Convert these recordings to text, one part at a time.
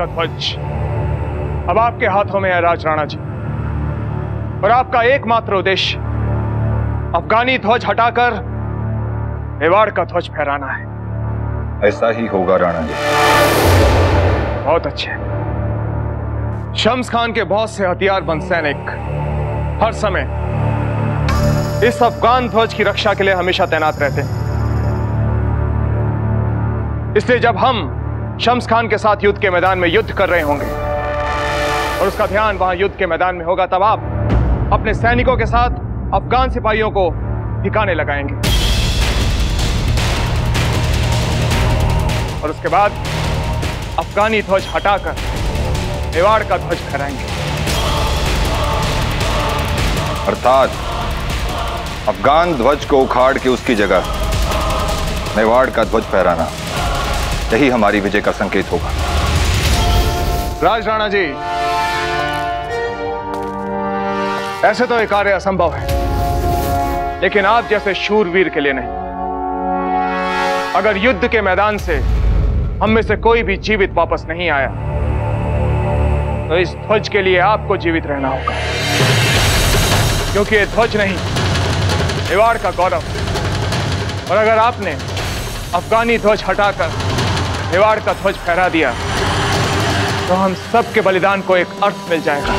का ध्वज अब आपके हाथों में है राज राणा जी, और आपका एकमात्र उद्देश्य अफगानी ध्वज हटाकर मेवाड़ का ध्वज फहराना है। ऐसा ही होगा राणा जी। बहुत अच्छे। शम्स खान के बहुत से हथियारबंद सैनिक हर समय इस अफगान ध्वज की रक्षा के लिए हमेशा तैनात रहते हैं। इसलिए जब हम शम्स खान के साथ युद्ध के मैदान में युद्ध कर रहे होंगे और उसका ध्यान वहां युद्ध के मैदान में होगा, तब आप अपने सैनिकों के साथ अफगान सिपाहियों को ठिकाने लगाएंगे और उसके बाद अफगानी ध्वज हटाकर मेवाड़ का ध्वज फहराएंगे। अर्थात अफगान ध्वज को उखाड़ के उसकी जगह मेवाड़ का ध्वज फहराना, यही हमारी विजय का संकेत होगा। राज राणा जी, ऐसे तो ये कार्य असंभव है, लेकिन आप जैसे शूरवीर के लिए नहीं। अगर युद्ध के मैदान से हम में से कोई भी जीवित वापस नहीं आया तो इस ध्वज के लिए आपको जीवित रहना होगा, क्योंकि ये ध्वज नहीं, मेवाड़ का गौरव। और अगर आपने अफगानी ध्वज हटाकर मेवाड़ का ध्वज फहरा दिया तो हम सब के बलिदान को एक अर्थ मिल जाएगा।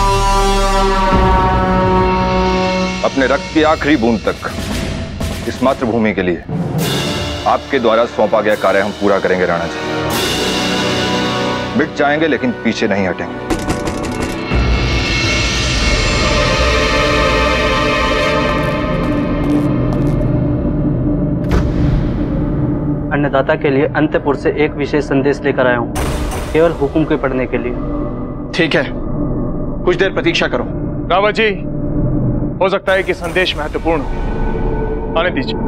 अपने रक्त की आखिरी बूंद तक इस मातृभूमि के लिए आपके द्वारा सौंपा गया कार्य हम पूरा करेंगे राणा जी। मिट जाएंगे लेकिन पीछे नहीं हटेंगे। अन्नदाता के लिए अंतपुर से एक विशेष संदेश लेकर आया हूँ, केवल हुक्म के पढ़ने के लिए। ठीक है, कुछ देर प्रतीक्षा करो। रावत जी, हो सकता है कि संदेश महत्वपूर्ण हो, आने दीजिए।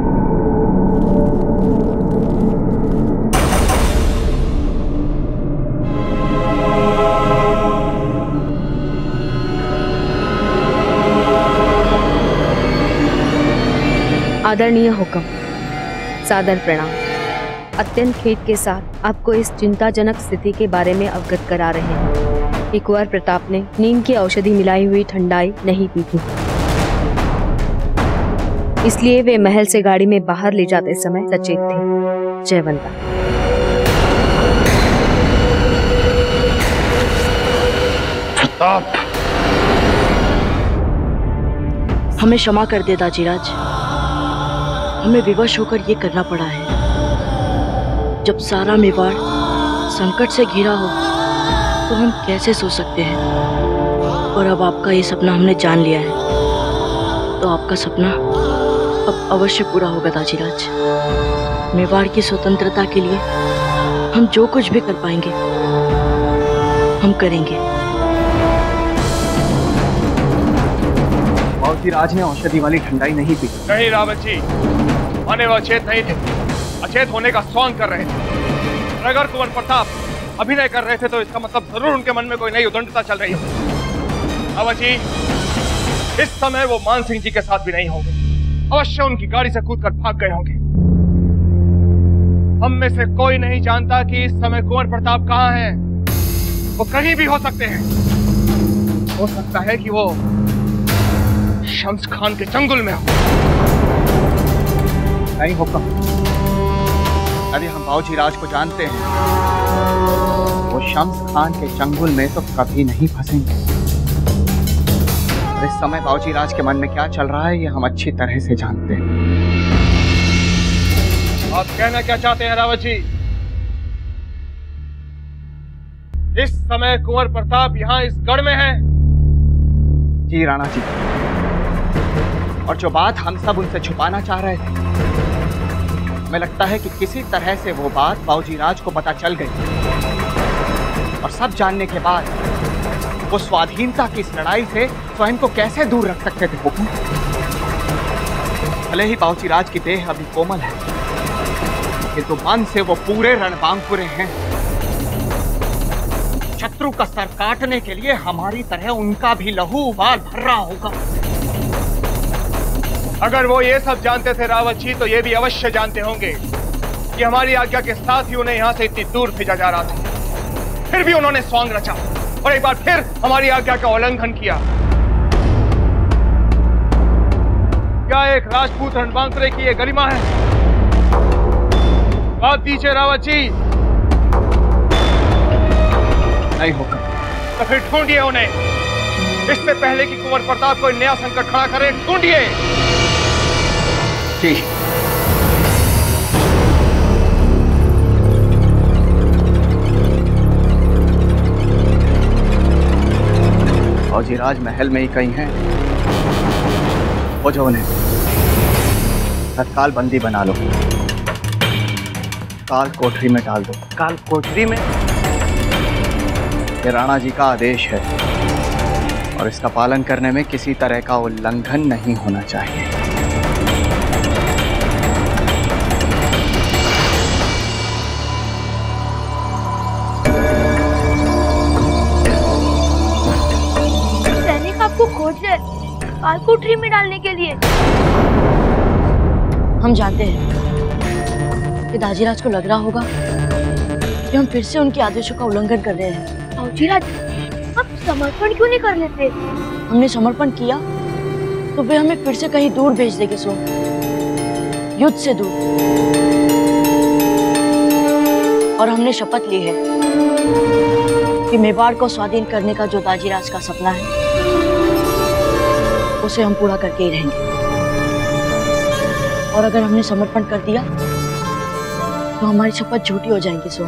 आदरणीय हुक्म, सादर प्रणाम। अत्यंत खेद के साथ आपको इस चिंताजनक स्थिति के बारे में अवगत करा रहे हैं कि कुंवर प्रताप ने नीम की औषधि मिलाई हुई ठंडाई नहीं पी थी, इसलिए वे महल से गाड़ी में बाहर ले जाते समय सचेत थे। जयवंता। प्रताप, हमें क्षमा कर दे दाजीराज, हमें विवश होकर ये करना पड़ा है। जब सारा मेवाड़ संकट से घिरा हो तो हम कैसे सो सकते हैं, और अब आपका ये सपना हमने जान लिया है, तो आपका सपना अब अवश्य पूरा होगा दाजीराज। मेवाड़ की स्वतंत्रता के लिए हम जो कुछ भी कर पाएंगे हम करेंगे। राज ने औषधि वाली ठंडाई नहीं पी। नहीं रावत जी, आने वो अचेत नहीं थे, अचेत होने का स्वांग कर रहे थे। और अगर कुंवर प्रताप अभिनय कर रहे थे तो इसका मतलब जरूर उनके मन में कोई नई उद्दंडता चल रही हो। रावत जी, इस समय वो मान सिंह जी के साथ भी नहीं होंगे, अवश्य उनकी गाड़ी से कूदकर भाग गए होंगे। हम में से कोई नहीं जानता कि इस समय कुंवर प्रताप कहाँ हैं। वो कहीं भी हो सकते हैं। हो सकता है कि वो शम्स खान के चंगुल में हो। नहीं हुक्म, अरे हम बाबूजी राज को जानते हैं, वो शम्स खान के चंगुल में तो कभी नहीं फंसेंगे। इस समय बाबूजी राज के मन में क्या चल रहा है ये हम अच्छी तरह से जानते हैं। आप कहना क्या चाहते हैं रावत जी? इस समय कुंवर प्रताप यहाँ इस गढ़ में है? जी राणा जी, और जो बात हम सब उनसे छुपाना चाह रहे थे, हमें लगता है कि किसी तरह से वो बात बाबूजी राज को पता चल गई, और सब जानने के बाद वो स्वाधीनता की इस लड़ाई से स्वयं को कैसे दूर रख सकते थे हुक्म? भले ही बाबूजी राज की देह अभी कोमल है, किंतु मन से वो पूरे रणबांकुरे हैं। शत्रु का सर काटने के लिए हमारी तरह उनका भी लहू उबाल भर रहा होगा। अगर वो ये सब जानते थे रावत जी, तो ये भी अवश्य जानते होंगे कि हमारी आज्ञा के साथ ही उन्हें यहाँ से इतनी दूर भेजा जा रहा था। फिर भी उन्होंने स्वांग रचा और एक बार फिर हमारी आज्ञा का उल्लंघन किया। क्या एक राजपूत रणबांकुरे की ये गरिमा है? बात दीजिए रावत जी। नहीं होगा। तो फिर ढूंढिए उन्हें, इससे पहले कि कुंवर प्रताप कोई नया संकट खड़ा करे। ढूंढिए। जी। फौजी राज महल में ही कहीं हैं। वो जो उन्हें तत्काल बंदी बना लो, काल कोठरी में डाल दो। काल कोठरी में? ये राणा जी का आदेश है और इसका पालन करने में किसी तरह का उल्लंघन नहीं होना चाहिए। सैनिक आपको खोज रहे काल कोठरी में डालने के लिए। हम जानते हैं कि दाजीराज को लग रहा होगा कि हम फिर से उनके आदेशों का उल्लंघन कर रहे हैं। दाजीराज, आप समर्पण क्यों नहीं कर लेते? हमने समर्पण किया तो वे हमें फिर से कहीं दूर भेज देंगे, सो युद्ध से दूर। और हमने शपथ ली है कि मेवाड़ को स्वाधीन करने का जो दाजीराज का सपना है उसे हम पूरा करके ही रहेंगे। और अगर हमने समर्पण कर दिया तो हमारी शपथ झूठी हो जाएगी, सो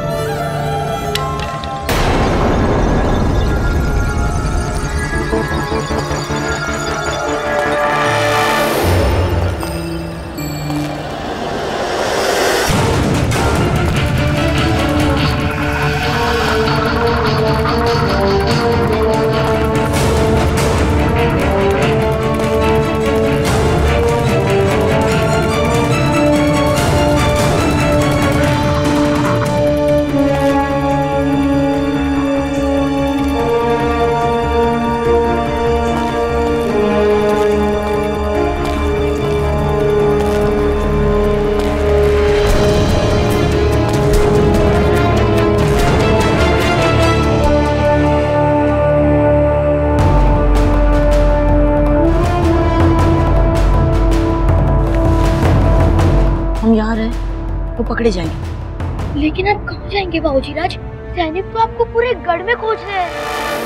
पकड़े जाएंगे। लेकिन आप कहाँ जाएंगे बाबूजी राज? सैनिक तो आपको पूरे गढ़ में खोज रहे हैं।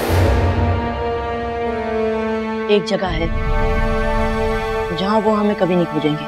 एक जगह है जहाँ वो हमें कभी नहीं खोजेंगे।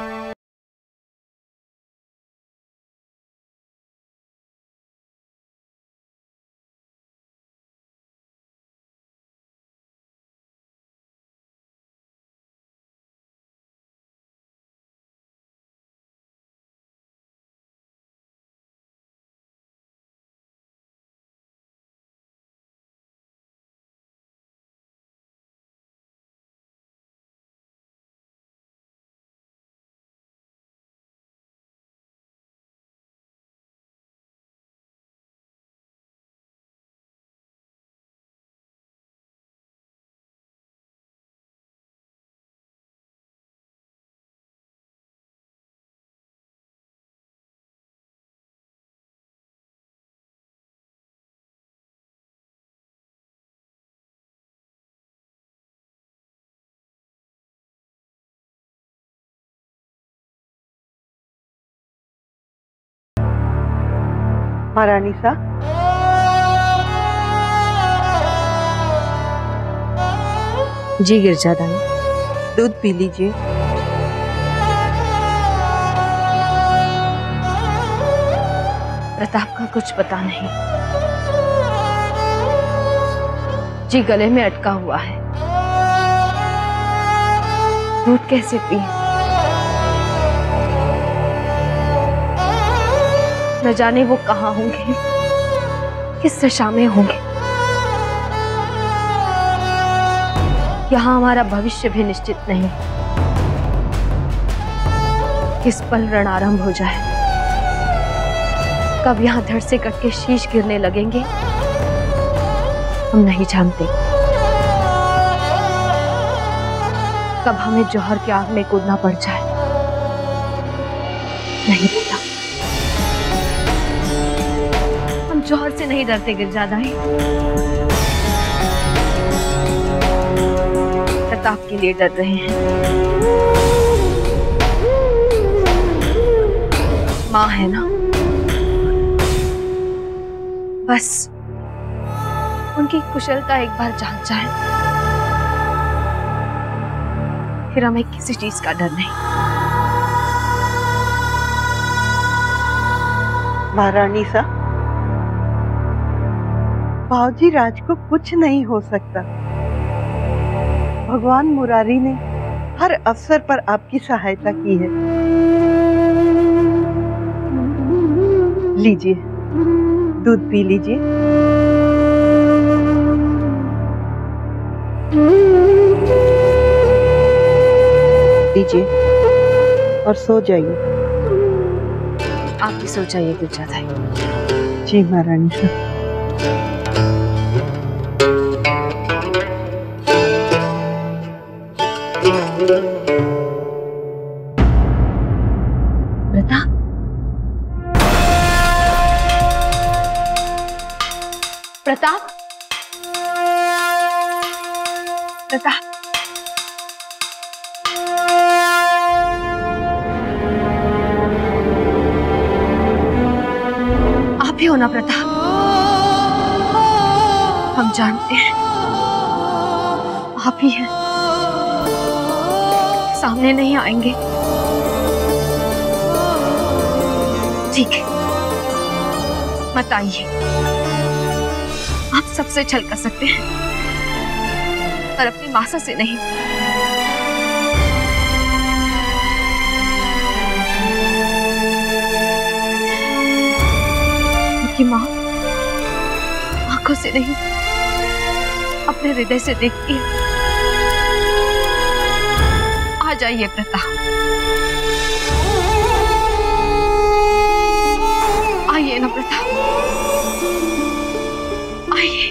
महारानी सा, जी गिरजादानी, दूध पी लीजिए। प्रताप का कुछ पता नहीं जी, गले में अटका हुआ है। दूध कैसे पी? न जाने वो कहाँ होंगे, किस दशा में होंगे। यहाँ हमारा भविष्य भी निश्चित नहीं, किस पल रण आरंभ हो जाए, कब यहाँ धड़ से कट के शीश गिरने लगेंगे, हम नहीं जानते। कब हमें जौहर के आग में कूदना पड़ जाए, नहीं पता। हम जौहर से नहीं डरते गिरजादाई, प्रताप के लिए डर रहे हैं। माँ है ना, बस उनकी कुशलता एक बार जान जाए, फिर हमें किसी चीज का डर नहीं। महारानी साहब, बाबूजी राज को कुछ नहीं हो सकता। भगवान मुरारी ने हर अवसर पर आपकी सहायता की है। लीजिए, दूध पी लीजिए। लीजिए और सो जाइए। आप भी सो जाइए गिरजादाई। जी महारानी साहब। प्रताप, प्रताप, प्रताप, आप ही हो ना प्रताप? हम जानते हैं आप ही हैं। सामने नहीं आएंगे, ठीक है, मत आइए। आप सबसे छल कर सकते हैं पर अपनी मासा से नहीं। उनकी माँ आंखों से नहीं, अपने हृदय से देखती है। आ जाइए प्रताप, आइए ना प्रताप, आइए।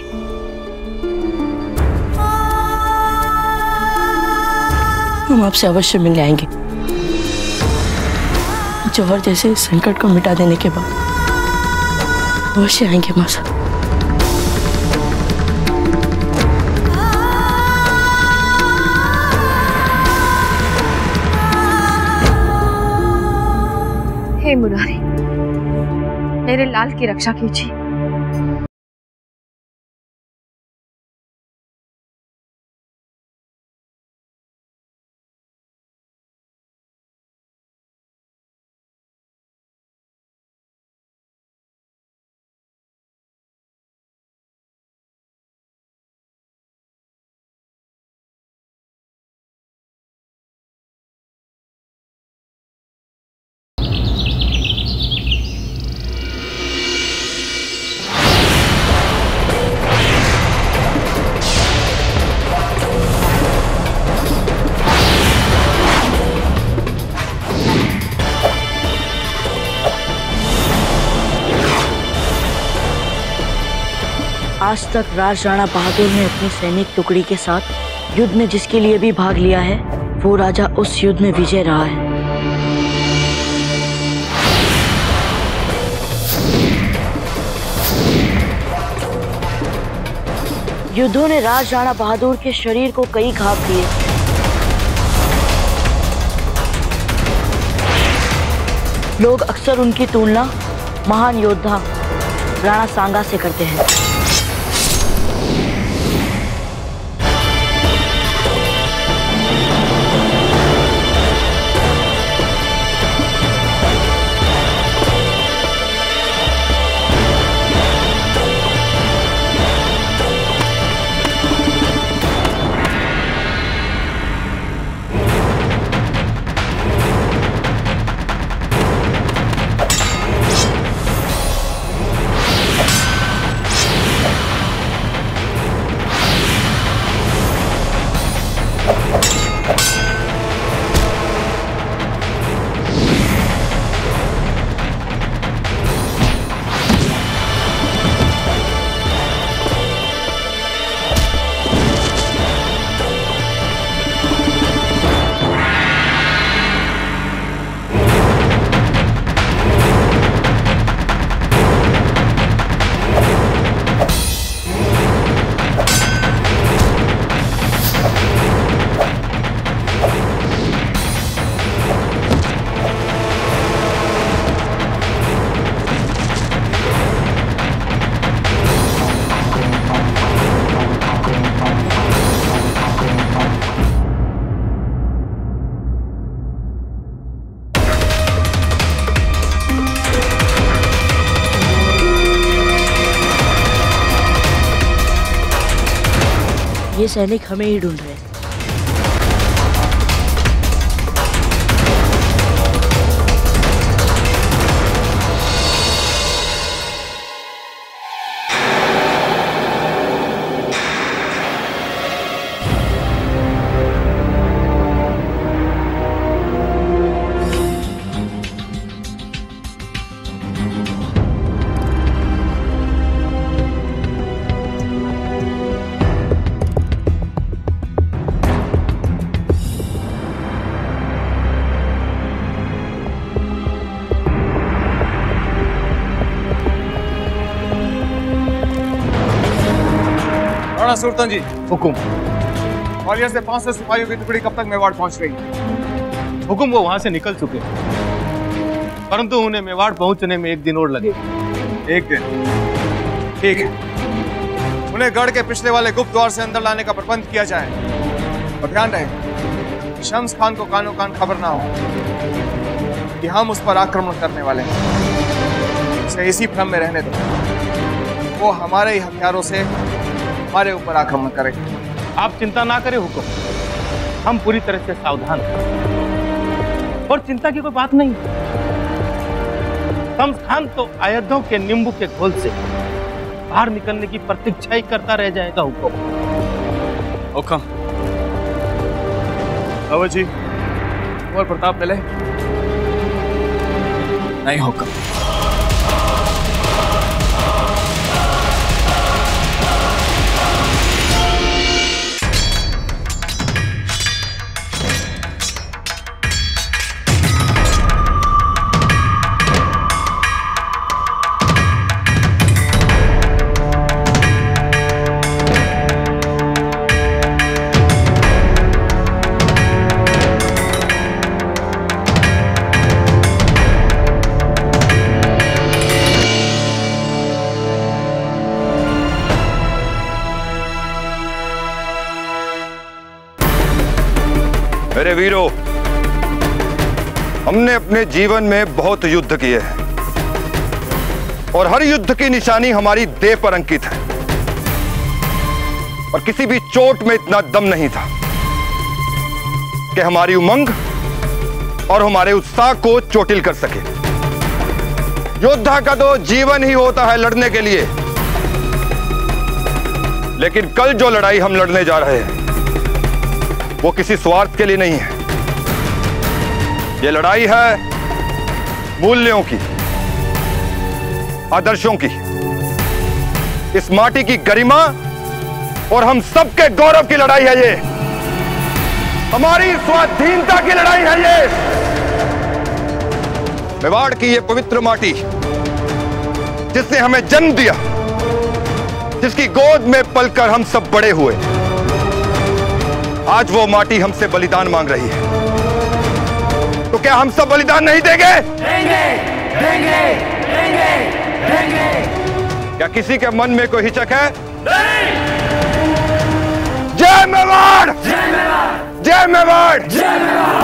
हम आपसे अवश्य मिलने आएंगे। जौहर जैसे संकट को मिटा देने के बाद अवश्य आएंगे मासा। हे मुरारी, मेरे लाल की रक्षा कीजिए। आज तक राज राणा बहादुर ने अपनी सैनिक टुकड़ी के साथ युद्ध में जिसके लिए भी भाग लिया है, वो राजा उस युद्ध में विजय रहा है। युद्धों ने राज राणा बहादुर के शरीर को कई घाव दिए। लोग अक्सर उनकी तुलना महान योद्धा राणा सांगा से करते हैं। ये सैनिक हमें ही ढूंढ रहे हैं। सुल्तान जी हुकुम। ग्वालियर से 500 सिपाहियों की टुकड़ी कब तक मेवाड़ पहुंच रही है? हुकुम, वो वहां से निकल चुके हैं, परंतु उन्हें मेवाड़ पहुंचने में 1 दिन और लगे। 1 दिन? ठीक है, उन्हें गढ़ के पिछले वाले गुप्त द्वार से अंदर लाने का प्रबंध किया जाए। और ध्यान रहे शम्स खान को कानो कान खबर ना हो कि हम उस पर आक्रमण करने वाले हैं। उसे इसी भ्रम में रहने दो, वो हमारे ही हथियारों से हमारे ऊपर आक्रमण करे। आप चिंता ना करें हुकुम, हम पूरी तरह से सावधान हैं और चिंता की कोई बात नहीं। शम्स खान तो अयोध्या के नींबू के घोल से बाहर निकलने की प्रतीक्षा ही करता रह जाएगा। हुकुम। हुकुम। बाबू जी, और प्रताप मिले? नहीं हुकुम। मेरे वीरों, हमने अपने जीवन में बहुत युद्ध किए हैं और हर युद्ध की निशानी हमारी देह पर अंकित है, और किसी भी चोट में इतना दम नहीं था कि हमारी उमंग और हमारे उत्साह को चोटिल कर सके। योद्धा का तो जीवन ही होता है लड़ने के लिए, लेकिन कल जो लड़ाई हम लड़ने जा रहे हैं वो किसी स्वार्थ के लिए नहीं है। ये लड़ाई है मूल्यों की, आदर्शों की, इस माटी की गरिमा और हम सबके गौरव की लड़ाई है। ये हमारी स्वाधीनता की लड़ाई है। ये मेवाड़ की ये पवित्र माटी जिसने हमें जन्म दिया, जिसकी गोद में पलकर हम सब बड़े हुए, आज वो माटी हमसे बलिदान मांग रही है। तो क्या हम सब बलिदान नहीं देंगे? देंगे, देंगे, देंगे, देंगे। क्या किसी के मन में कोई हिचक है? नहीं। जय मेवाड़! जय मेवाड़! जय मेवाड़! जय मेवाड़!